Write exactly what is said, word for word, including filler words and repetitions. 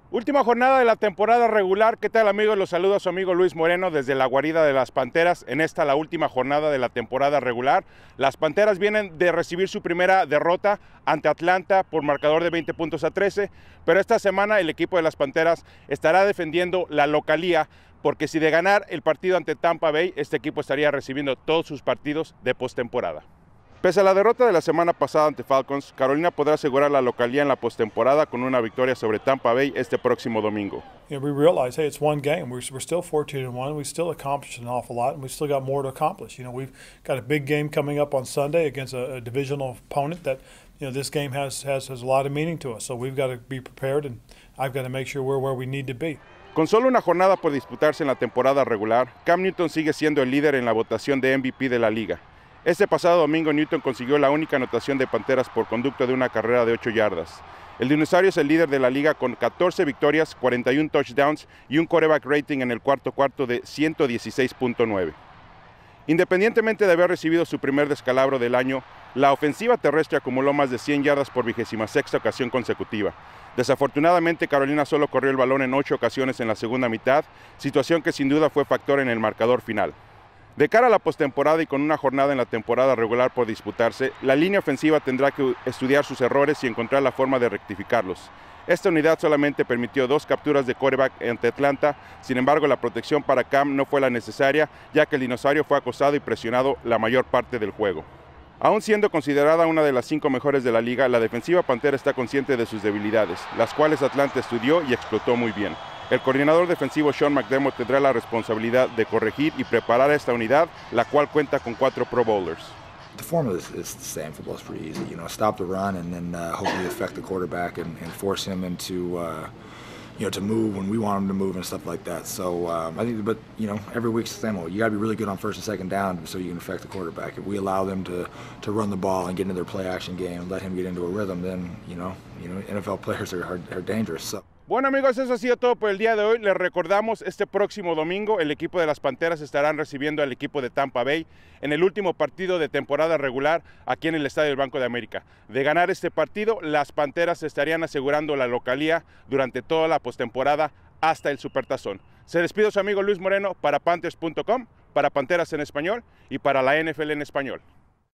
Última jornada de la temporada regular. ¿Qué tal, amigos? Los saluda su amigo Luis Moreno desde la guarida de las Panteras. En esta, la última jornada de la temporada regular. Las Panteras vienen de recibir su primera derrota ante Atlanta por marcador de veinte puntos a trece, pero esta semana el equipo de las Panteras estará defendiendo la localía, porque si de ganar el partido ante Tampa Bay, este equipo estaría recibiendo todos sus partidos de postemporada. Pese a la derrota de la semana pasada ante Falcons, Carolina podrá asegurar la localía en la postemporada con una victoria sobre Tampa Bay este próximo domingo. You know, we realize, hey, it's one game. We're, we're still fourteen and one. We still accomplished an awful lot, and we still got more to accomplish. You know, we've got a big game coming up on Sunday against a, a divisional opponent that, you know, this game has, has, has a lot of meaning to us. So we've got to be prepared, and I've got to make sure we're where we need to be. Con solo una jornada por disputarse en la temporada regular, Cam Newton sigue siendo el líder en la votación de M V P de la liga. Este pasado domingo Newton consiguió la única anotación de Panteras por conducto de una carrera de ocho yardas. El dinosaurio es el líder de la liga con catorce victorias, cuarenta y uno touchdowns y un quarterback rating en el cuarto cuarto de ciento dieciséis punto nueve. Independientemente de haber recibido su primer descalabro del año, la ofensiva terrestre acumuló más de cien yardas por vigésima sexta ocasión consecutiva. Desafortunadamente, Carolina solo corrió el balón en ocho ocasiones en la segunda mitad, situación que sin duda fue factor en el marcador final. De cara a la postemporada y con una jornada en la temporada regular por disputarse, la línea ofensiva tendrá que estudiar sus errores y encontrar la forma de rectificarlos. Esta unidad solamente permitió dos capturas de quarterback ante Atlanta, sin embargo la protección para Cam no fue la necesaria, ya que el dinosaurio fue acosado y presionado la mayor parte del juego. Aún siendo considerada una de las cinco mejores de la liga, la defensiva pantera está consciente de sus debilidades, las cuales Atlanta estudió y explotó muy bien. El coordinador defensivo Sean McDermott tendrá la responsabilidad de corregir y preparar a esta unidad, la cual cuenta con cuatro Pro Bowlers. The formula is, is the same. Football's pretty easy. You know, stop the run and then uh, hopefully affect the quarterback and, and force him into, uh, you know, to move when we want him to move and stuff like that. So um, I think, but you know, every week's the same. You got to be really good on first and second down so you can affect the quarterback. If we allow them to to run the ball and get into their play action game and let him get into a rhythm, then you know, you know, N F L players are are, are dangerous. So. Bueno, amigos, eso ha sido todo por el día de hoy. Les recordamos, este próximo domingo el equipo de las Panteras estarán recibiendo al equipo de Tampa Bay en el último partido de temporada regular aquí en el Estadio del Banco de América. De ganar este partido, las Panteras estarían asegurando la localía durante toda la postemporada hasta el Supertazón. Se despide su amigo Luis Moreno para Panthers punto com, para Panteras en Español y para la N F L en Español.